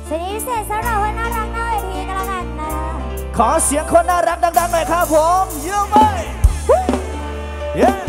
สวัสดีพิเศษสำหรับคนน่ารักหน้าเวทีกันแล้วกันนะขอเสียงคนน่ารักดังๆหน่อยครับผมเยี่ยมไปเย้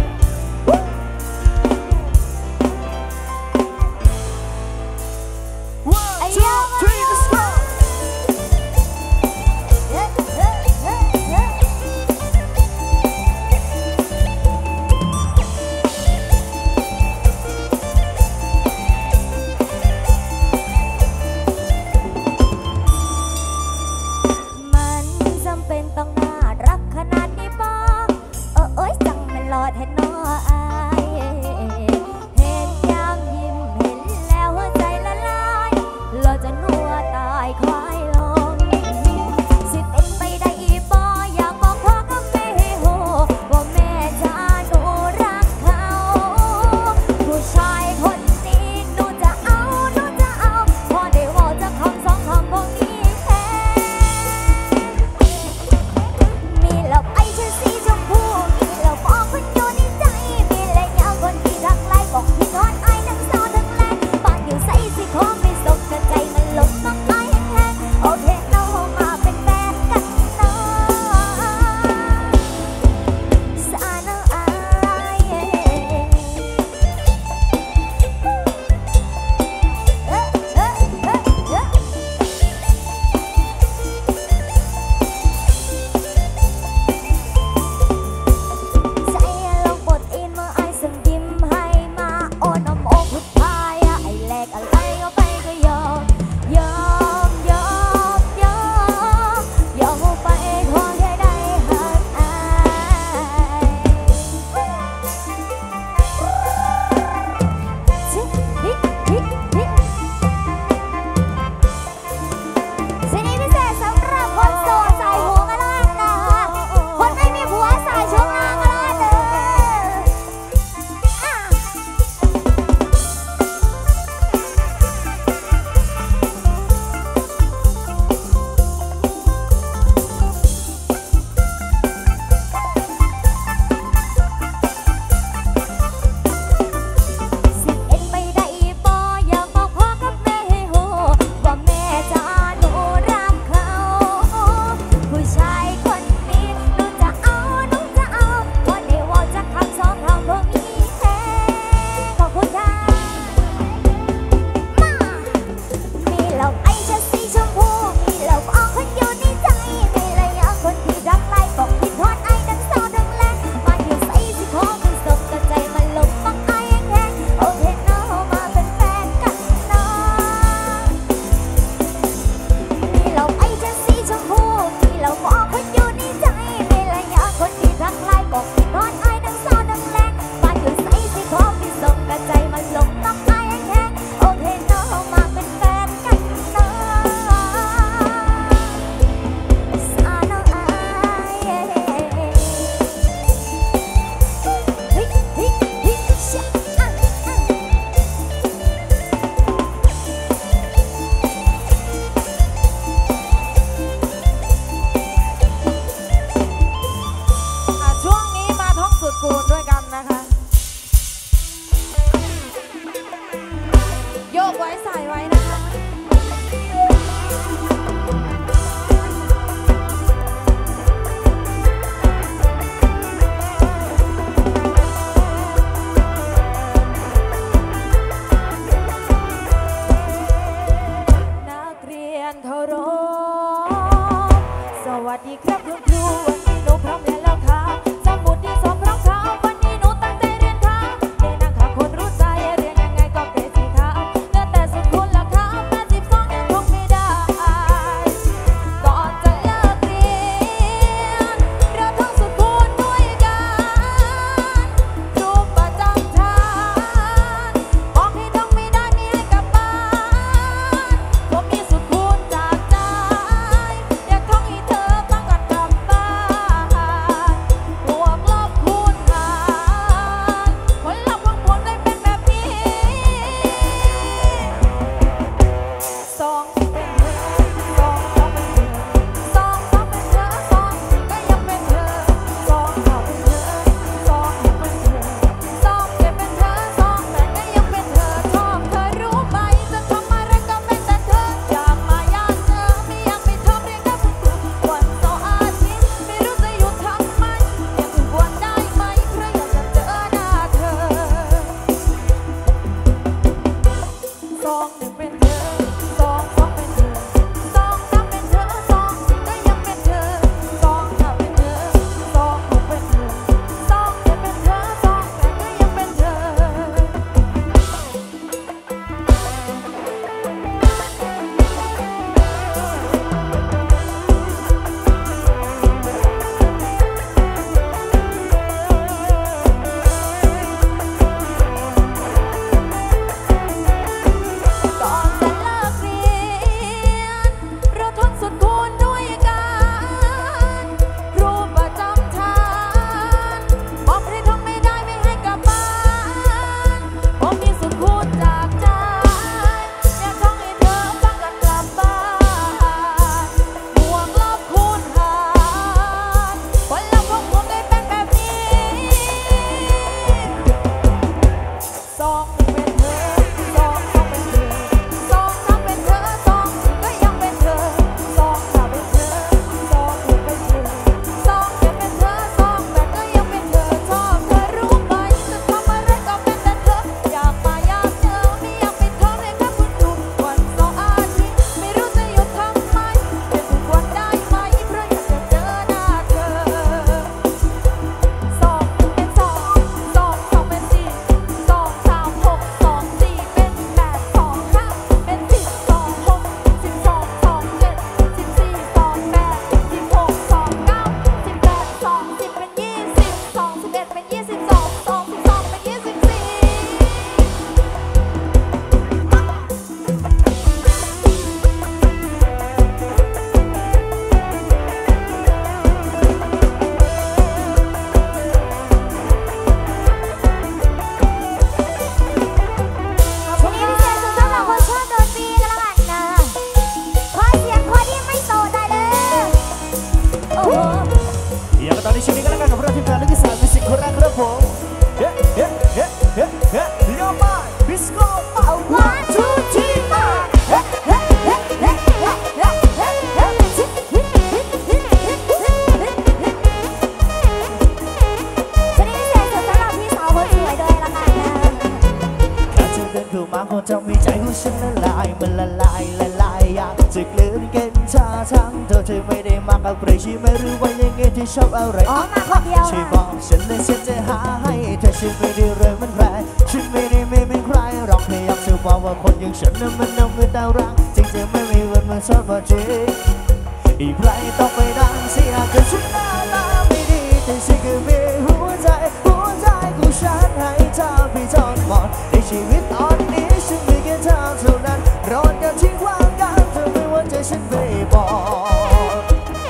อยากจะกลืนกินชาทั้งเธอไม่ได้มากับใครใช่ไหมหรือว่ายังไงที่ชอบอะไรอ๋อมาคนเดียวช่วยบอกฉันเลยฉันจะหาให้เธอฉันไม่ได้เรื่องมันใครฉันไม่ได้ไม่เป็นใครหรอกแค่อยากจะบอกว่าคนอย่างฉันนั้นมันน้ำมือดาวรักจริงๆไม่มีวันมันชอบมาจริงอีกใครต้องไปดังเสียกันฉันหน้าตาไม่ดีแต่ฉันก็มีหัวใจของฉันให้เธอไปจนหมดในชีวิตตอนนี้ฉันมีแค่เธอเท่านั้นรอดกันที่ว่างกันเธอไม่ว่าใจฉันไม่บอก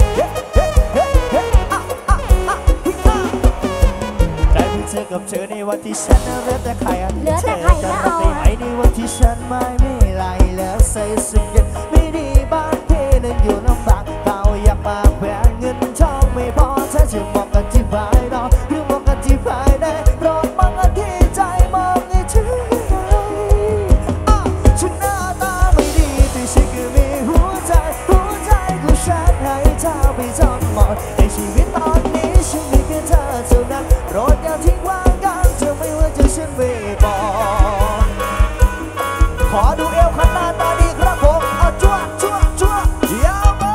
ได้เพิ่งเจอกับเธอในวันที่ฉันเหลือแต่ใครเธอจะรับได้ไหมในวันที่ฉันไม่ไหลแล้วใส่สุดยันไม่ดีบ้านเธอนั้นอยู่ลำบากเขาอยากมาแบ่งเงินทองไม่พอถ้าจะมองกันที่ภายนอกหรือมองกันที่ภายในรอดมองกันที่ใจมองให้ถึงฉันหน้าตาไม่ดีแต่ฉันก็มีหัวใจของฉันให้เธอไปจนหมดในชีวิตตอนนี้ฉันมีแค่เธอเท่านั้นโปรดอย่าทิ้งว่างกันเธอไม่ว่าจะฉันไม่บอกขอดูเอวขันหน้าตาดีครับผมเอาจั่วยาวไป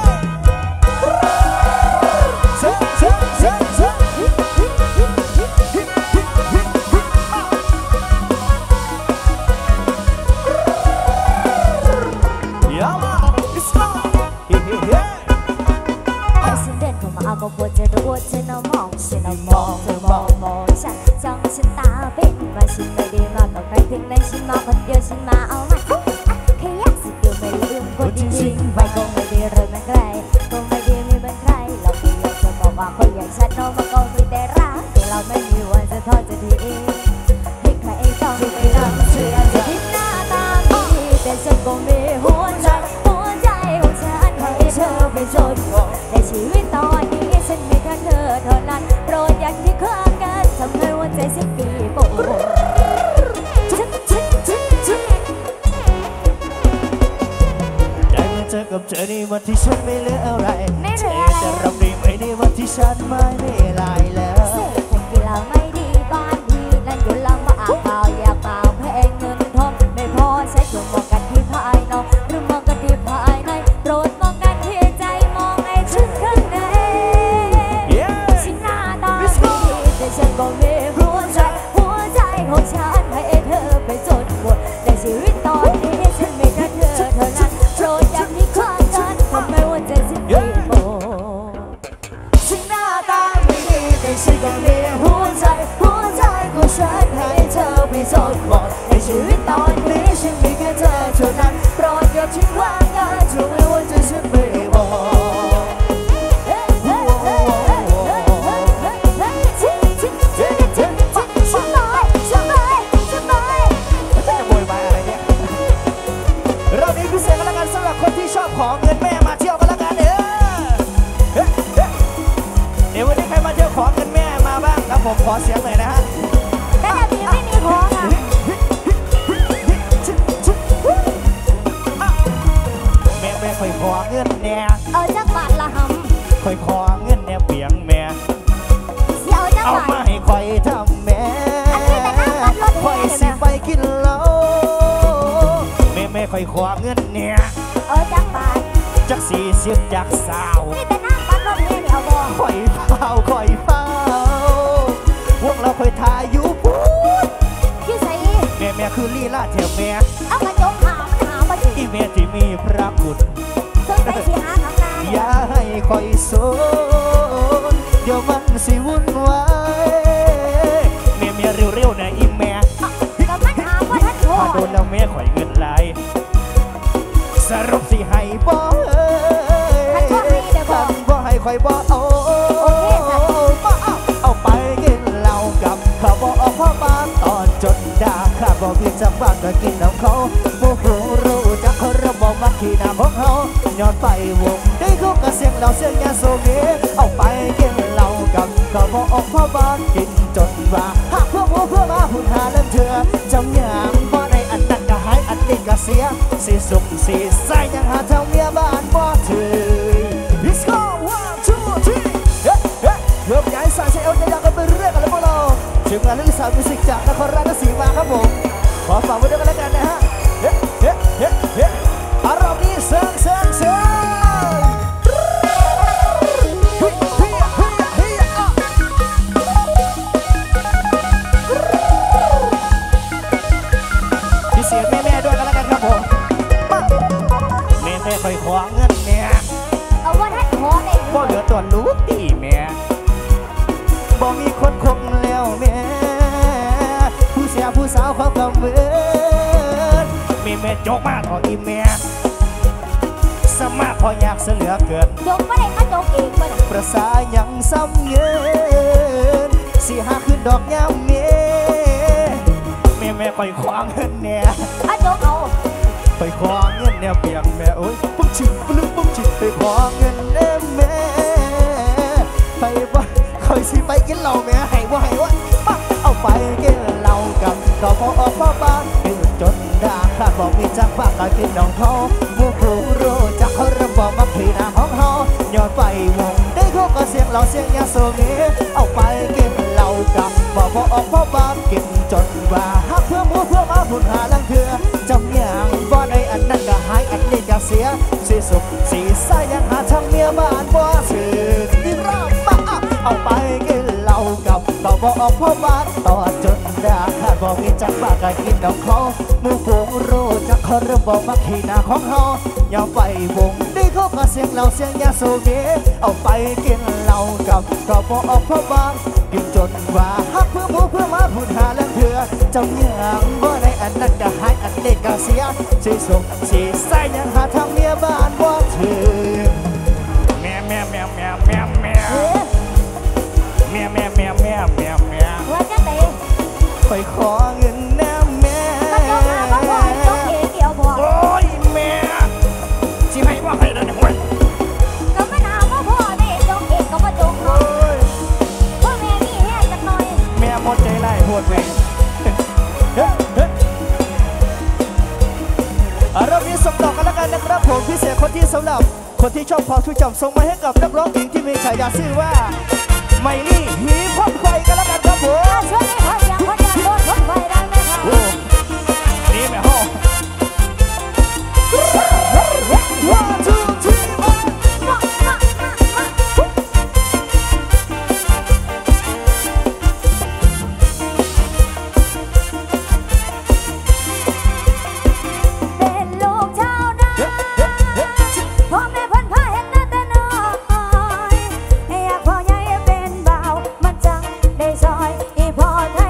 ก็ปวดจะรู้ว่าเธอมองฉันมองเธอมองฉันจ้องฉันตาเป็นว่าฉันไม่ได้มากับใครถึงได้ฉันมาคนเดียวฉันมาเอามาแค่อยากสิเดียวไม่ลืมคนจริงๆไม่คงไม่ได้เริ่มมันใครคงไม่ได้มีมันใครเราแค่อยากจะบอกว่าคนอย่างฉันมันก็มีแต่รักแต่เราไม่มีวันจะทอดจะดีให้ใครต้องไปนั่งเชื่อจะทิ้งหน้าตาไม่ดีแต่ฉันก็มีหัวใจของฉันให้เธอไปจนหมดในชีวิตตอนนี้ฉันมีแค่เธอเท่านั้นโปรดอย่าคิดข้างกันทำให้หัวใจฉันปีโป้ได้มาเจอกับเธอในวันที่ฉันไม่เหลืออะไรเธอจะรับได้ไหมในวันที่ฉันไม่ลายแล้วเศรษฐกิจเราไม่ดีบ้านดีนั่นอยู่ลำบากเปล่าอยากเปล่าแพงเงินทองไม่พอใช้ตัวมองกันที่ภายนอกหรือมองกันที่ภายในโปรดมองกันที่ใจมองให้ถึงข้างในฉันหน้าตาดีแต่ฉันก็มีหัวใจของฉันให้เธอไปจนหมดในชีวิตตอนนี้ฉันมีแค่เธอเท่านั้นโปรดอย่าทิ้งข้างกันทำให้หัวใจฉันปีโป้ฉันหน้าตาไม่ดีแต่ฉันก็มีหัวใจของฉันให้เธอไปจนหมดในชีวิตตอนนี้ฉันมีแค่เธอเท่านั้นโปรดอย่าทิ้งข้างกันทำให้หัวใจฉันปีโป้คนที่ชอบขอเงินแม่มาเที่ยวกันละกันเดี๋ยววันนี้ใครมาเที่ยวขอเงินแม่มาบ้างครับผมขอเสียงหน่อยนะฮะแต่แบบนี้ไม่มีขอค่ะแม่คอยขอเงินแน่จักบาทละหำคอยขอเงินแน่เปียงแม่เสียวจักบาทเอามาให้คอยทำแม่คอยสิไปกินเหล้าแม่คอยขอเงินเนี่ยจักบาทจัก40จักสาวนี่แต่น้ำปัดลมเนี่ยเอาบ่คอยเฝ้าวงเราคอยทายอยู่พูดยี่ใส่แม่คือลีลาเที่ยวแม่เอากระจกหามาดิอีแม่ที่มีพระคุณสงสัยสิหาทางนาอย่าให้คอยโซนเดี๋ยวมันสิวุ่นวายแม่เร็วๆนะอีแม่ก็มันหาว่าท่านโทษพอโดนแล้วแม่คอยเงินไหลสรุปสิให้บ่บ่ให้คอยบ่เอาไปกินเหล้ากับข้าวบ่ออกพ่อบ้านตอนจนด่าข้าบ่กินจากบ้านก็กินน้ำเขาโมโหรู้จักเขาระบบมักขี้น้ำของเขาย้อนไปวงได้เขาก็เสียงเราเสียงยาโซเกเอาไปกินเหล้ากับข้าวบ่ออกพ่อบ้านกินจนว่าหากพวกหัวเพื่อมาหุ่นหาเล่นเถื่อจำยามบ่ในอันนั้นก็หายอันนี้ก็เสียสิสุขสิใส่ยังหาเท่าเมียบ้านบ่ถือ Let's go 1 2 3เริ่มย้ายสายเซลจะอยากกันไปเรื่อยกันเลยพวกเราถึงงานลิซ่ามิวสิกจากนครราชสีมาครับผมขอฝากไว้ด้วยกันแล้วกันนะฮะอารมณ์นี้เซิงเซิงเซิงเฮ้ยเฮ้ยเฮ้ยเฮ้ยอ่ะพี่เสียงแม่ๆด้วยกันแล้วกันครับผมมาแม่ๆคอยขวางเงินเนี่ยเอาว่าท่านขอได้บ่เหลือตัวลูกตีแม่บ่มีคนคงแล้วแม่ผู้เสียผู้สาวเขากำเวินมีแม่โจกมาต่ออีแม่สมาพออยากเสือเหลือเกินจงไม่ได้มาจงอีกบ่ได้ประสายังซ้ำเงินสิหาขึ้นดอกยามเมแม่คอยขวางเงินเนี่ยมาจงเอาไปขอเงินเนี่ยเปียงแม่โอ้ยปุ๊บชิบปุ๊บปุ๊บชิบไปขอเงินแม่ไปบ่คอยสิไปกินเหล้าแม่ให้บ่ให้วะปั๊บเอาไปกินเหล้ากับก็พอออกมาบ้านตื่นจนด่าข้าบอกมีจักปากก็กินน้องเขาผู้ผู้รู้จักเขาเริ่มบอกมาขี่หน้าของเขาย้อนไปวงได้เขาก็เสียงเราเสียงยาโซเงี้เอาไปกินเหล้ากับบอกพอออกมาบ้านกินจนว่าฮักเพื่อหมูเพื่อมาบุญหาลังเถื่อจำอย่างบ่ในอันนั้นก็หายอันนี้ก็เสียสีสุขสีใสยังหาทางเมียบ้านบ่สื่อที่รอบบ้าเอาไปกินเหล้ากับก็บอกออกพ่อบ้านต่อจนด่าข้าบอกมีจักปากก็กินดอกเขาหมู่ฝูงรู้จักเขาเริ่มบอกมาขี่หน้าของเขาอย่าไปวงได้เขาก็เสียงเราเสียงยาโซเกเอาไปกินเหล้ากับก็บอกออกพ่อบ้านกินจนว่าฮักเพื่อหมูเพื่อมาพูดหาแล้วเถื่อจำอย่างว่าในอันนั้นก็หายอันนี้ก็เสียสีสุขสีใสยังหาทางเมียบ้านบ่ถือแม่แม่แม่แม่แม่แม่เออแม่แม่แม่แม่แม่แม่ว่าจะเตะไปขอเงินนะแม่มาจงเอาบ่พอจงอีกเดียวพอโอ้ยแม่สิให้ว่าใครได้เนี่ยเว้ยก็มันเอาบ่พอได้จงอีกก็บ่จงโอ้เนาะยพ่อแม่นี่แห้งจักหน่อยแม่หมดใจไล่โหดแม่เฮ้ยเฮ้ยเรามีส่งดอกกันแล้วกันนะครับผมพิเศษคนที่สำหรับคนที่ชอบพอช่วยจำส่งมาให้กับนักร้องหญิงที่มีฉายาชื่อว่าไมลี่หีพ่นไฟกันแล้วกันครับผมช่วงนี้ขอเสียงคนอยากโดนคนไฟได้ไหมคะโอ้นี่แม่ห้อง One, two, three, four มาเป็นลูกชาวนาพ่อแม่เพิ่นพาเฮ็ดนาแต่น้อยอยากพ่อใหญ่เป็นบ่าวมันจังได้ซอยอีพ่อท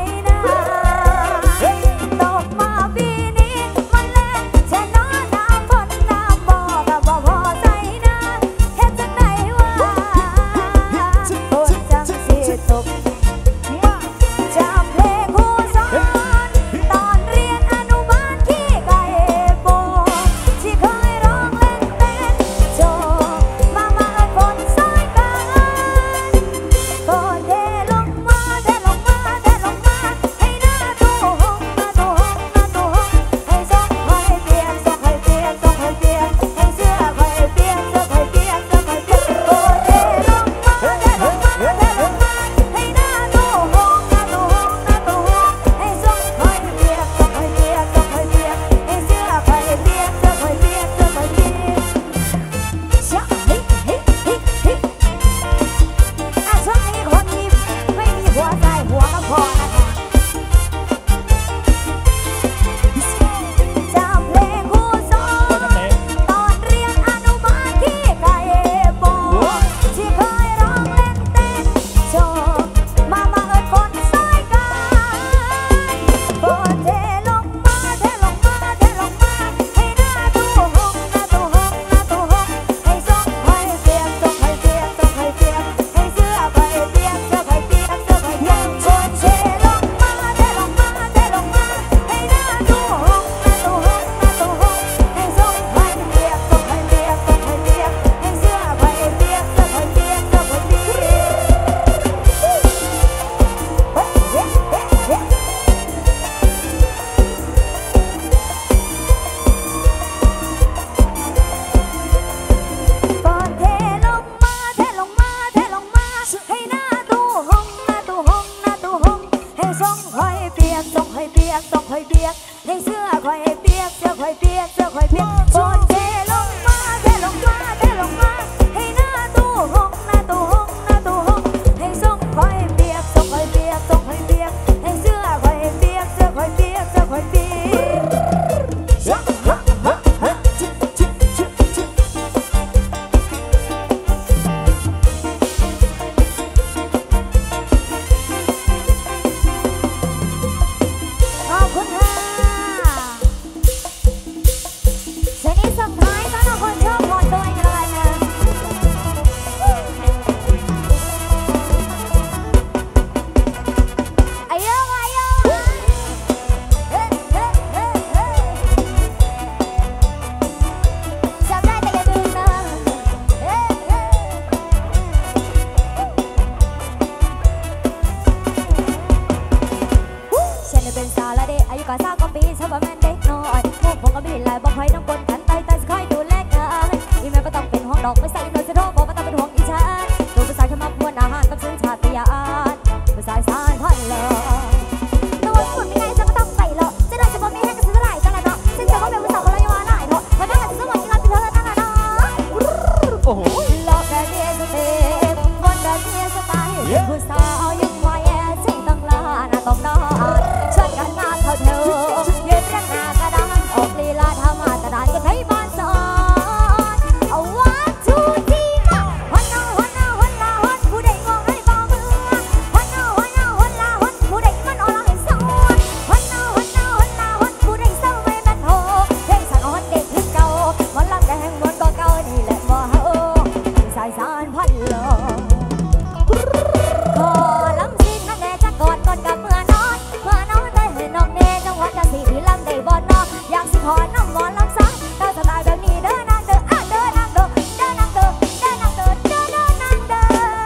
ดอกไม่ใส่โดนจะโดนบอกว่าต้องเป็นห่วงอีฉันดูภาษาแค่มาพวนอาหารต้องชื่นชาติยานภาษาสารพันเลยตัวสุดไม่ไงฉันก็ต้องใส่หรอกจะได้จะบอกไม่ให้กันซื้อไหลจังเลยเนาะฉันจะว่าเป็นภาษาคนละยังว่าไหนเนาะมาได้กันซื้อหมดที่เราเป็นเธอตั้งแต่เนาะโอ้โหหลอกแต่เดียสเต็ปคนแต่เดียสไตล์ผู้สาวยังไว้ใจต้องลาหน้าต้องนอนชวนกันมาเข้าเธอยืนเรียงหน้ากระดานออกลีลาทำมาตรฐานก็ให้บ้านสอนเอาว่าทูทีมาฮันนาฮันนาฮันลาฮันผู้ใดงงให้บ่มือฮันนาฮันนาฮันลาฮันผู้ใดมันอ่อนละให้สอนฮันนาฮันนาฮันลาฮันผู้ใดเศร้าไม่แม่นโหเพลงฉันอ่อนเด็กขึ้นเก่ามันลำแต่แห่งมวนก็เก่านี่แหละบ่เฮาสายสารพันลมขอลำสิ้นนั่นแน่จะกอดก่อนกับเมื่อนอนได้เห็นน้องเน่จังหวะจะสีที่ลำได้บ่นออยากสิขอน้ำหมอนลำซักถ้าสไตล์แบบนี้เด้อนางเด้อเด้อนางเด้อเด้อนางเด้อเด้อนางเด้อเด้อนางเด้อ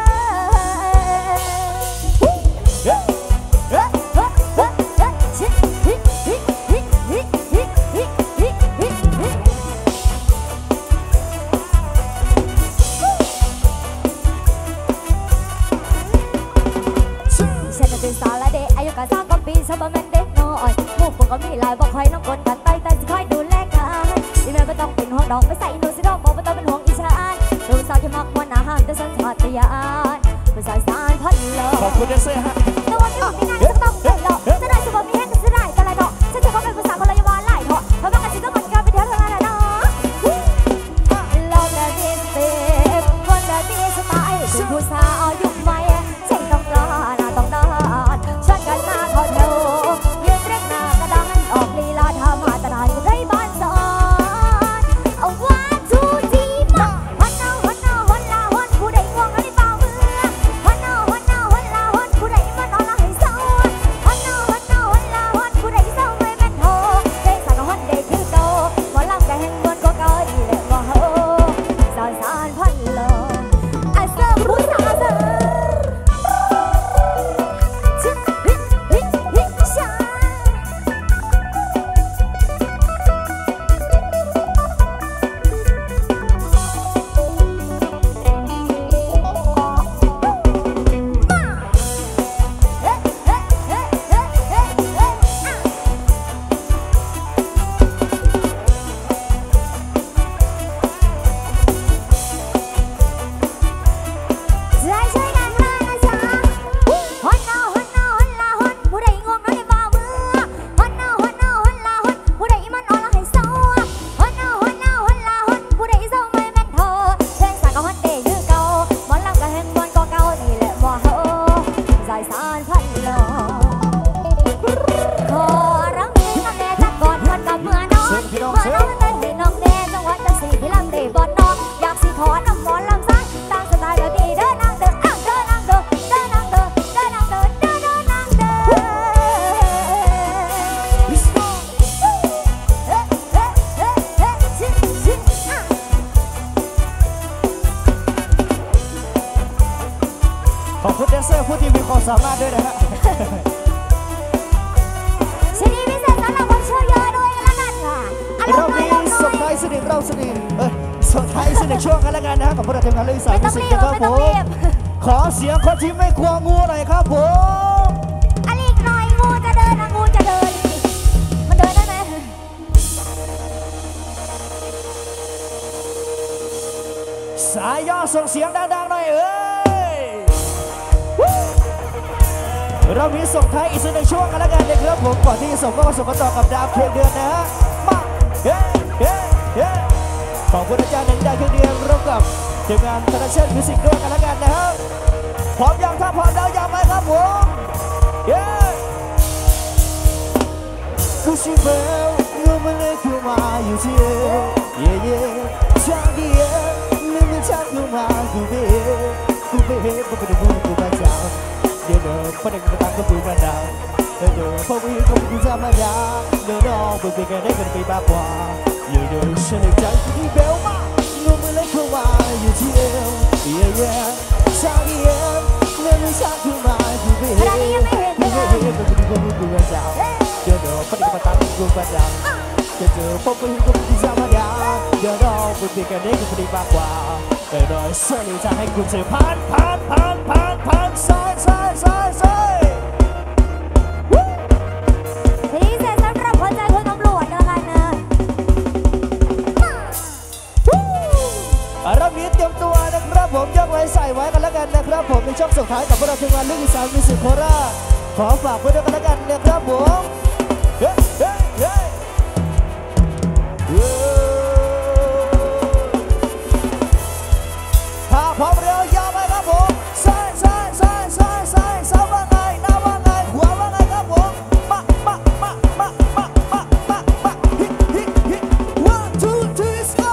ฉันเป็นสาวและเด็กอายุกะ3 กว่าปีฉันบ่แม่นเด็กน้อยหมู่พวกก็มีหลายบ่ค่อยน้องกดกันไปแต่สิคอยดูแลกันที่แม่บ่ต้องเป็นห่วงดอกไม่ใส่หนูสิดอกบ่ต้องเป็นห่วงอีฉันดูสาวที่มักวันอาหารแต่สัญชาตญาณเป็นสายสารพันเลยขอบคุณเดซ่ฮะแต่ว่าไม่มีงานจะต้องใส่หรอกจะได้สมบูรณ์มีแห้งก็จะได้แต่ละดอกฉันจะเขาเป็นภาษาคนละยังว่าหลายเถาะเพราะว่ากันสิต้องมันการไปเที่ยวเท่านั้นแหละเนาะลองแต่ดีสเต็ปคนแต่ดีสไตล์คุณผู้สาวยุคใหม่ใช่ต้องกล้าหน้าต้องด้านชวนกันมาเข้าแถวยืนเรียงหน้ากระดานออกลีลาทำมาตรฐานจะได้บ้านสอนเอาว่าทูทีมาฮันนาฮันนาฮันลาฮันผู้ใดง่วงให้เบามือฮันนาฮันนาฮันลาฮันผู้ใดมันอ่อนละให้เศร้าฮันนาฮันนาฮันลาฮันผู้ใดเศร้าไม่แม่นโหเพลงสากลฮันเด็กคือเก่าหมอลำแต่แห่งมวลก็เก่าอีแหละบ่เฮาสายสารพันลมไอ้เสิร์ฟผู้สาวเสิร์ฟชิฮิฮิฮิชาช่วยกันมานะจ๊ะฮันนาฮันนาฮันลาฮันผู้ใดง่วงนอนให้บ่ามือฮันนาฮันนาฮันลาฮันผู้ใดมันอ่อนละให้เศร้าฮันนาฮันนาฮันลาฮันผู้ใดเศร้าไม่แม่นโทเพลงสากลฮันเด็กคือเก่าหมอลำก็แห่งมวลก็เก่านี่แหละบ่เฮาสายสารพันลมขอรักนี้น้องแน่จักกอดคนกับเมื่อนอนได้เห็นน้องแน่จังหวะจะสีที่ลำได้บ่นออยากสิขอน้ำหมอนลำซักตามสไตล์แบบนี้เด้อนางเด้อเด้อนางเด้อเด้อนางเด้อเด้อนางเด้อเด้อนางเด้อขอบคุณเดซ่ผู้ที่มีความสามารถด้วยนะฮะชิ้นนี้พิเศษสำหรับคนช่วยเยอะด้วยกันแล้วกันค่ะเรามีส่งท้ายสนิทเราสนิทส่งท้ายสนิทช่วงกันแล้วกันนะกับพวกเราทีมงานเลยสายมิวสิกครับผมขอเสียงคนที่ไม่กลัวงูหน่อยครับผมอันนี้อีกหน่อยงูจะเดินนะงูจะเดินมันเดินได้ไหมสายย่อส่งเสียงดังๆหน่อยเอ้ยเรามีส่งท้ายอีกสักหนึ่งช่วงกันแล้วกันนะครับผมก่อนที่จะส่งก็มาส่งกันต่อกับดาวเพลงเดือนนะฮะมาเฮ้เฮ้เฮ้ขอบคุณอาจารย์หนึ่งดาวเพลงเดือนร่วมกับทีมงานธนาเชษมิวสิกด้วยกันแล้วกันนะครับพร้อมยังถ้าพร้อมแล้วยังไหมครับผมเย้กูชิเบลงูมันเลยเข้ามาอยู่ที่เย่เย่ชาดีเย่ลืมชักเข้ามากูเบ้กูเบ้กูเป็นกูกูมาเจ้าเดี๋ยวเดินประเด็นกระตังก็ดูมาดาวเดี๋ยวพอวิ่งก็ไม่ดูธรรมดาเดี๋ยวน้องเบื่อกันได้กันไปบ้ากว่าอยู่เดี๋ยวฉันเลยใจที่เบลมางูมันเลยเข้ามาอยู่ที่เย่เย่ชาดีเย่ลืมชักเข้ามากูเบ้กูเบ้กูเป็นกูมาเจ้าเดี๋ยวประเด็นกระตังก็ดูมาดาวเดี๋ยวพอวิ่งก็ไม่ดูธรรมดาดี๋ยวเราคุณดีกันได้คุณดีมากกว่าแต่โดยเสื้อหรือจะให้คุณเสือผ่านซ้ายทีนี้เสร็จสำหรับหัวใจคุณตำรวจกันแล้วกันนะรับนี้เตรียมตัวนะครับผมยกไว้ใส่ไว้กันแล้วกันนะครับผมในช่วงสุดท้ายกับพวกเราทีมงานลูกอีสานมิวสิกโคราชขอฝากไว้ด้วยกันแล้วกันนะครับผมถ้าพร้อมแล้วยาวไปครับผมซ้ายว่าไงหน้าว่าไงขวาว่าไงครับผมมาฮิ one two three go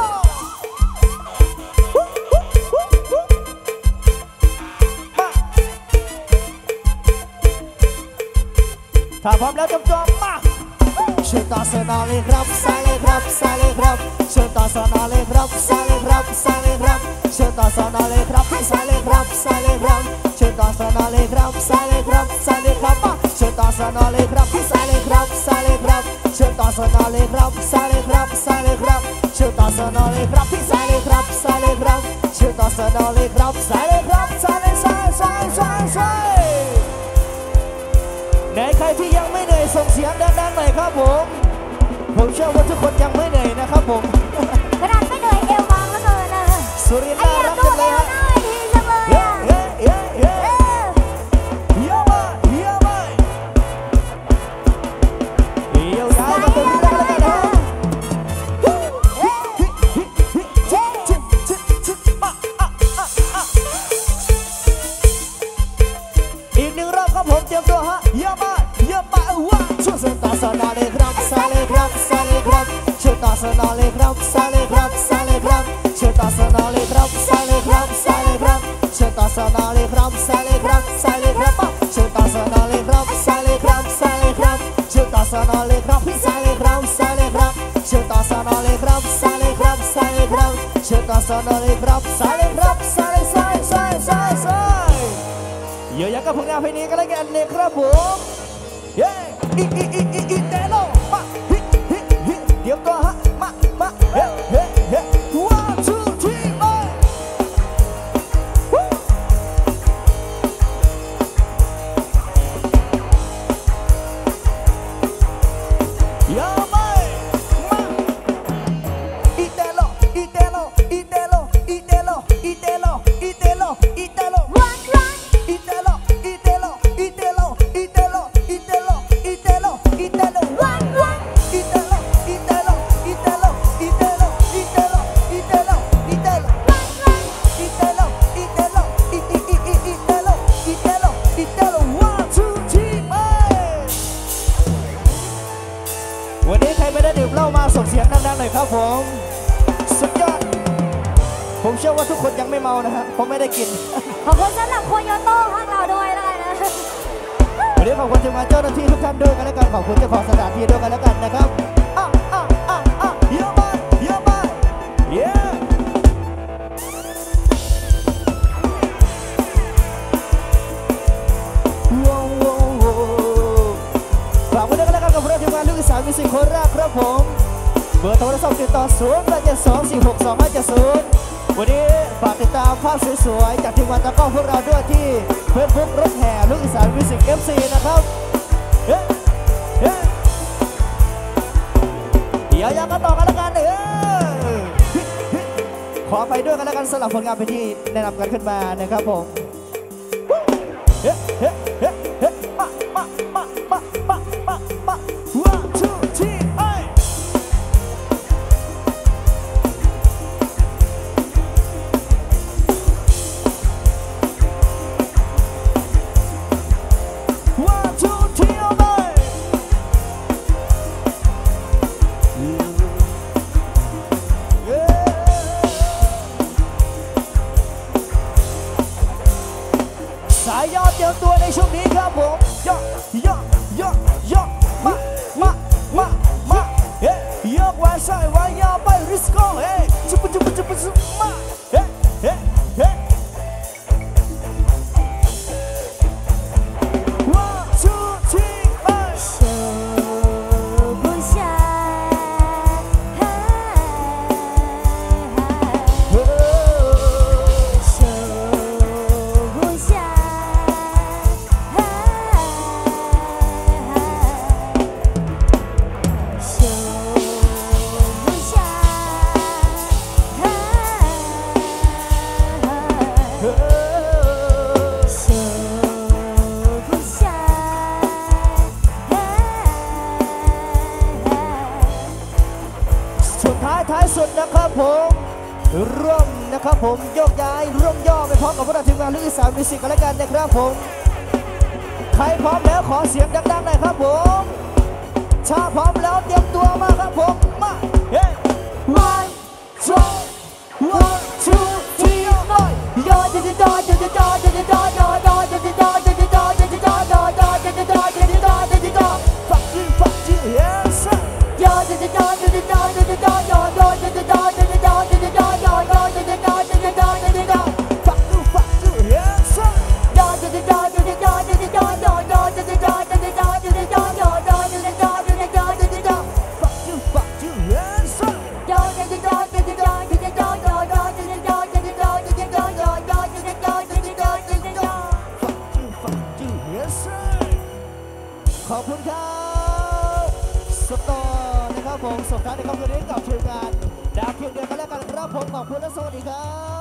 ถ้าพร้อมแล้วจำตัวมาเชิญต่อสนอเลยครับซ้ายเลยครับเชิญต่อสนอเลยครับซ้ายเลยครับเชิญต่อสนอเลยครับซ้ายเลยครับเชิญต่อสนอเลยครับซ้ายเลยครับมาเชิญต่อสนอเลยครับซ้ายเลยครับเชิญต่อสนอเลยครับซ้ายเลยครับเชิญต่อสนอเลยครับซ้ายเลยครับเชิญต่อสนอเลยครับซ้ายเลยครับซ้ายไหนใครที่ยังไม่เหนื่อยส่งเสียงดังๆหน่อยครับผมเชื่อว่าทุกคนยังไม่เหนื่อยนะครับผมกระดาษไม่เหนื่อยเอวบางแล้วเลยนะสุรินทร์น่ารักจังเลยฮะเย้ย้ายมาตรงนี้แล้วกันนะอีกหนึ่งรอบครับผมเตรียมตัวฮะเยอะมาว่าช่วยเส้นต่อสนอเลยครับซ้ายเลยครับช่วยต่อสนอเลยครับซ้ายเลยครับช่วยต่อสนอเลยครับซ้ายเลยครับช่วยต่อสนอเลยครับซ้ายเลยครับช่วยต่อสนอเลยครับซ้ายเลยครับช่วยต่อสนอเลยครับซ้ายเลยครับช่วยต่อสนอเลยครับซ้ายเลยครับช่วยต่อสนอเลยครับซ้ายเลยครับเยอะแยะกับผลงานเพลงนี้ก็แล้วกันเนี่ยครับผมเย้อีเตโลมาฮิเดี๋ยวก็ฮะมาเฮ้one two three ไปยาวไปมาอีเตโลวันนี้ใครไม่ได้ดื่มเหล้ามาส่งเสียงดังๆหน่อยครับผมสุดยอดผมเชื่อว่าทุกคนยังไม่เมานะฮะผมไม่ได้กินขอบคุณสำหรับคุณโยโต้ข้างเราด้วยแล้วกันนะวันนี้ขอบคุณทีมงานเจ้าหน้าที่ทุกท่านด้วยกันแล้วกันขอบคุณเจ้าของสถานที่ด้วยกันแล้วกันนะครับเยอะมากเย้ฝากไว้ด้วยกันแล้วกันกับพวกเราทีมงานลูกอีสานมิวสิกโคราชครับผมเบอร์โทรศัพท์ติดต่อ082462570วันนี้ฝากติดตามภาพสวยๆจากทีมงานตะก้อพวกเราด้วยที่เฟซบุ๊กรถแห่ลูกอีสานมิวสิก FC นะครับอย่ากันต่อกันแล้วกันขอไปด้วยกันแล้วกันสำหรับผลงานเพลงที่แนะนำกันขึ้นมานะครับผมone two three สายยอดเตรียมตัวในช่วงนี้ครับผมย่อยกไว้ใส่ไว้ยาวไปริสโก้เฮ้จุ๊บมาเฮ้ one two three 手不下， เชื่อผู้ชายสุดท้ายสุดนะครับผมร่วมนะครับผมโยกย้ายร่วมย่อไปพร้อมกับพวกเราทีมงานลูกอีสานมิวสิกกันแล้วกันนะครับผมใครพร้อมแล้วขอเสียงดังๆหน่อยครับผมถ้าพร้อมแล้วเตรียมตัวมาครับผมมาเฮ้ One two one two three four ยอจะจะจอจะจะจอจะจะจอจอจอจะจะจอจะจะจอจะจะจอจอจอจะจะจอจะจะจอจะจะจอ fuck you yes sir ยอจะจะจอจะจะจอจะจะจอจอจอจะจะจอจะจะจอจะจะจอจอจอจะจะจอจะจะจอจะจะจอ fuck you yes sir ยอจะจะจอจะจะจอจะจะจอจอจอจะจะจอจะจะจอจะจะจอจอจอจะจะจอจะจะจอจะจะจอ fuck you yes sir ยอจะจะจอจะจะจอจะจะจอจอจอจะจะจอจะจะจอจะจะจอจอจอจะจะจอจะจะจอจะจะจอ fuck you yes sir ขอบคุณครับสุดต่อนะครับผมส่งท้ายในคำคืนนี้กับทีมงานดาวเพียงเดียวกันแล้วกันครับผมขอบคุณและสวัสดีครับ